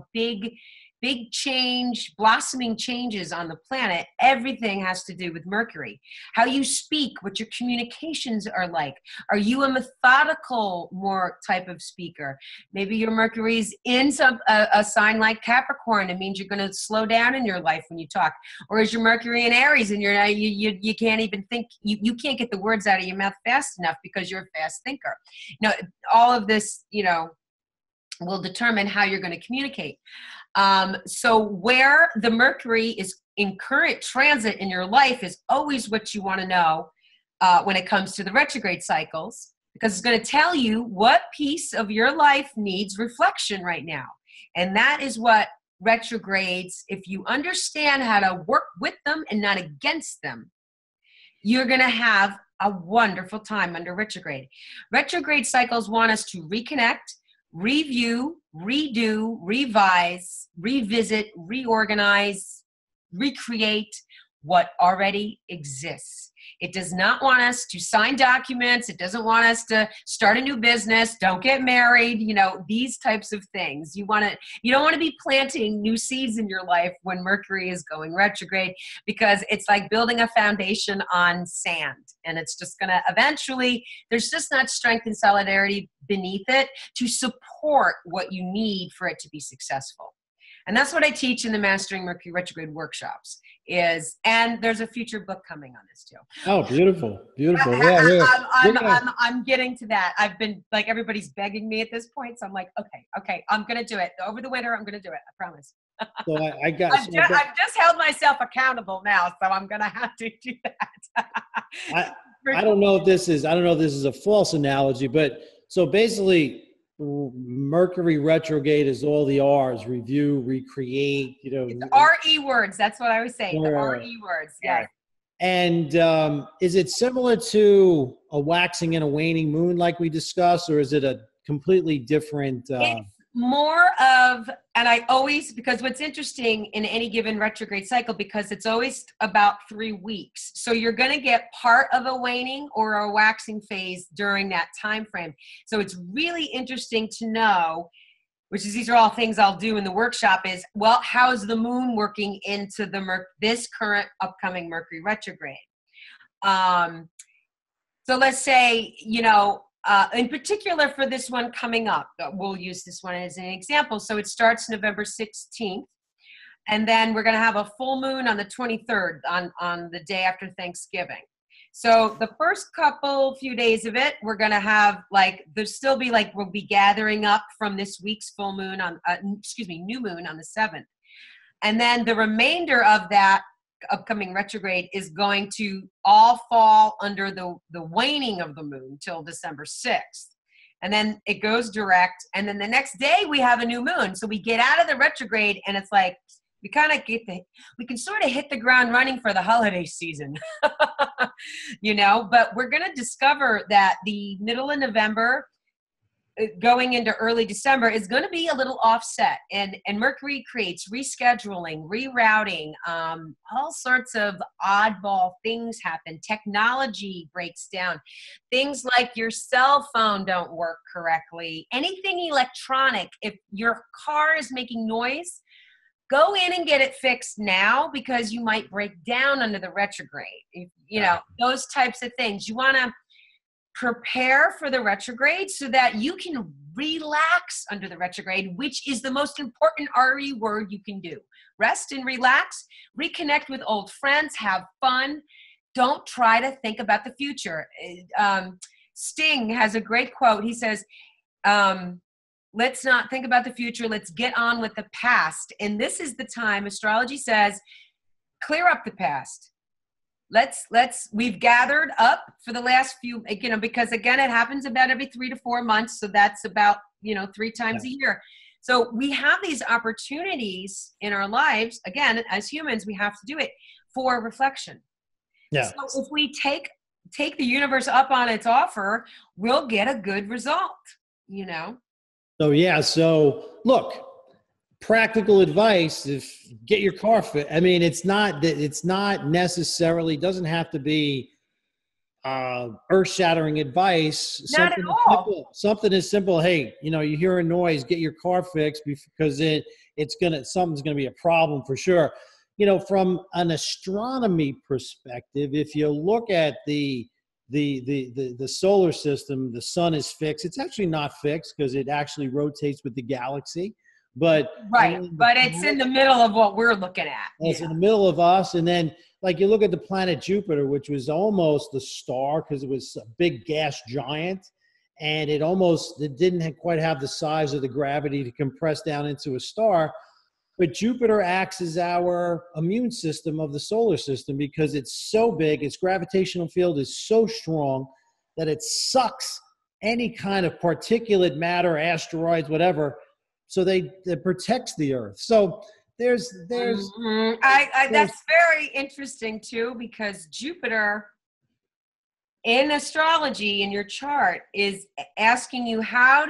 big change, blossoming changes on the planet. Everything has to do with Mercury. How you speak, what your communications are like. Are you a methodical more type of speaker? Maybe your Mercury's in a sign like Capricorn. It means you're going to slow down in your life when you talk. Or is your Mercury in Aries and you can't even think, you can't get the words out of your mouth fast enough because you're a fast thinker. All of this, will determine how you're going to communicate. So where the Mercury is in current transit in your life is always what you want to know when it comes to the retrograde cycles, because it's going to tell you what piece of your life needs reflection right now. And that is what retrogrades, if you understand how to work with them and not against them, you're going to have a wonderful time under retrograde. Retrograde cycles want us to reconnect, review, redo, revise, revisit, reorganize, recreate what already exists. It does not want us to sign documents. It doesn't want us to start a new business. Don't get married. These types of things. You don't want to be planting new seeds in your life when Mercury is going retrograde, because it's like building a foundation on sand, and it's just going to eventually, there's just not strength and solidarity beneath it to support what you need for it to be successful. And that's what I teach in the Mastering Mercury Retrograde workshops and there's a future book coming on this too. Oh, beautiful. Beautiful. Yeah. I'm getting to that. I've been like, everybody's begging me at this point. So I'm like, okay, I'm going to do it. Over the winter, I'm going to do it. I promise. So I've just held myself accountable now. So I'm going to have to do that. I don't know if this is a false analogy, but so basically Mercury retrograde is all the R's: review, recreate, It's RE words. That's what I was saying. The Or, RE words. Yes. and is it similar to a waxing and a waning moon like we discussed, or is it a completely different? It's more of, and I always, because what's interesting in any given retrograde cycle, because it's always about 3 weeks. So you're going to get part of a waning or a waxing phase during that time frame. So it's really interesting to know, which is, these are all things I'll do in the workshop, is, well, how's the moon working into this current upcoming Mercury retrograde? So let's say, in particular for this one coming up, we'll use this one as an example. So it starts November 16th, and then we're going to have a full moon on the 23rd, on the day after Thanksgiving. So the first few days of it, we're going to have we'll be gathering up from this week's full moon new moon on the 7th. And then the remainder of that upcoming retrograde is going to all fall under the waning of the moon till December 6th. And then it goes direct. And then the next day we have a new moon. So we get out of the retrograde, and it's like, we can sort of hit the ground running for the holiday season, but we're going to discover that the middle of November going into early December is going to be a little offset, and Mercury creates rescheduling, rerouting, all sorts of oddball things happen. Technology breaks down. Things like your cell phone don't work correctly. Anything electronic, if your car is making noise, go in and get it fixed now, because you might break down under the retrograde. Those types of things. You want to prepare for the retrograde so that you can relax under the retrograde, which is the most important RE word you can do. Rest and relax, reconnect with old friends, have fun. Don't try to think about the future. Sting has a great quote. He says, let's not think about the future. Let's get on with the past. And this is the time, astrology says, clear up the past. We've gathered up for the last few, because again, it happens about every 3 to 4 months. So that's about, 3 times a year. So we have these opportunities in our lives. Again, as humans, we have to do it for reflection. Yeah. So if we take the universe up on its offer, we'll get a good result, So look, practical advice: if get your car fit. I mean, it's not necessarily, doesn't have to be earth-shattering advice. Not at all. Something as simple. Hey, you hear a noise, get your car fixed, because something's gonna be a problem for sure. From an astronomy perspective, if you look at the solar system, the sun is fixed. It's actually not fixed, because it actually rotates with the galaxy. But it's in the middle of what we're looking at. It's in the middle of us. And then, like, you look at the planet Jupiter, which was almost a star because it was a big gas giant, and it didn't quite have the size of the gravity to compress down into a star. But Jupiter acts as our immune system of the solar system, because it's so big, its gravitational field is so strong that it sucks any kind of particulate matter, asteroids, whatever. So that protects the Earth. So there's that's very interesting too, because Jupiter in astrology, in your chart, is asking you,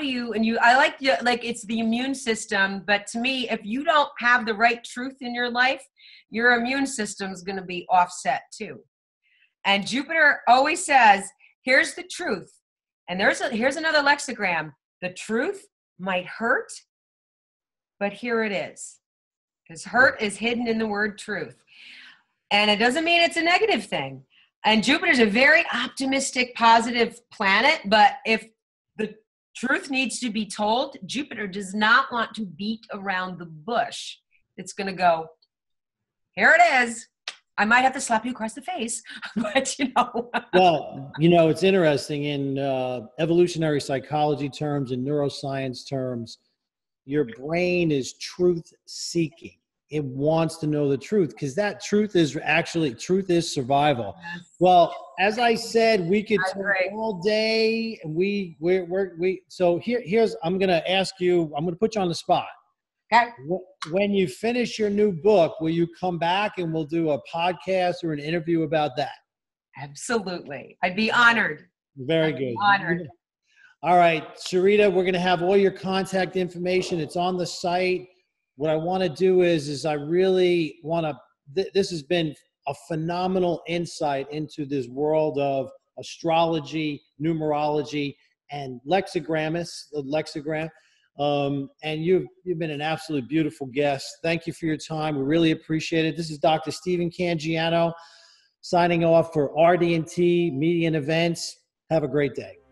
it's the immune system. But to me, if you don't have the right truth in your life, your immune system is going to be offset too. And Jupiter always says, here's the truth. And here's another lexigram. The truth might hurt, but here it is. Because hurt is hidden in the word truth. And it doesn't mean it's a negative thing. And Jupiter's a very optimistic, positive planet, but if the truth needs to be told, Jupiter does not want to beat around the bush. It's going to go, here it is. I might have to slap you across the face, but Well, it's interesting in evolutionary psychology terms and neuroscience terms, your brain is truth seeking. it wants to know the truth, because that truth is survival. Yes, Well, as I said, we could I talk agree. all day. So here's, I'm going to ask you, I'm going to put you on the spot. Okay. When you finish your new book, will you come back and we'll do a podcast or an interview about that? Absolutely. I'd be honored. Very I'd be good. honored. All right, Sharita, we're going to have all your contact information. It's on the site. What I want to do is I really want to, this has been a phenomenal insight into this world of astrology, numerology, and lexigramist, the lexigram. And you've been an absolutely beautiful guest. Thank you for your time. We really appreciate it. This is Dr. Stephen Cangiano signing off for RDT Media and Events. Have a great day.